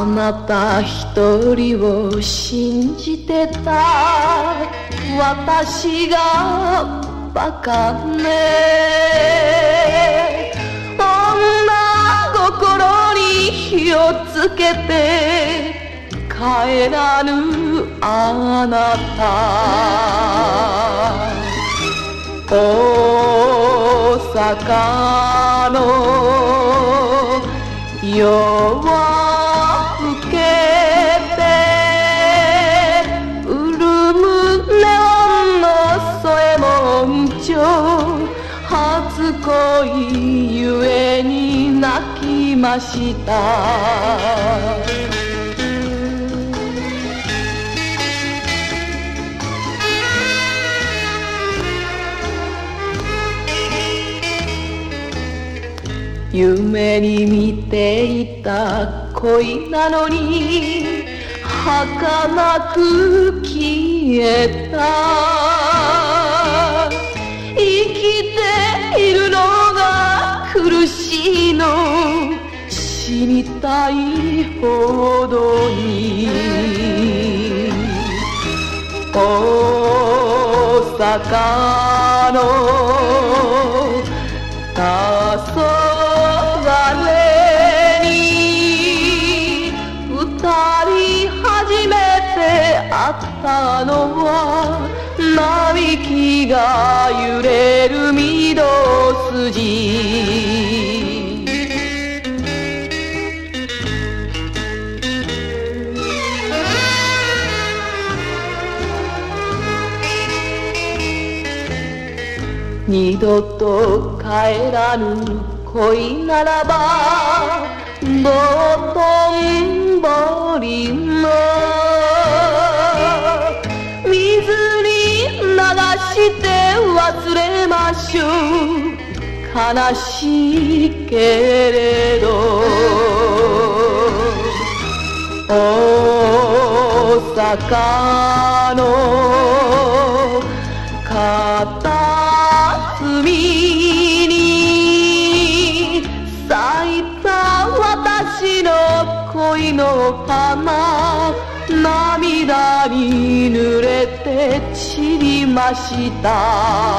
あなた一人を信じてた私がバカね。女心に火をつけて帰らぬあなた、大阪の夜は更けて潤むネオンの添えもんちょ、初恋ゆえに泣きました。夢に見ていた恋なのに儚く消えた。生きているのが苦しいの死にたいほどに。大阪の黄昏に二人初めて会ったのは並木が揺れる御堂筋。二度と帰らぬ恋ならば道頓堀の水に流して忘れましょう。悲しいけれど大阪の片隅に咲いた私の恋の花、涙に濡れて散りました。